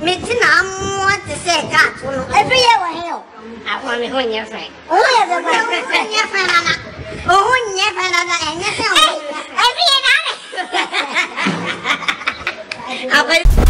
Me tina more to say cat. Every year we're here. I want me when you're friend. Oh, yes, I'm your friend. Oh, never another and every year.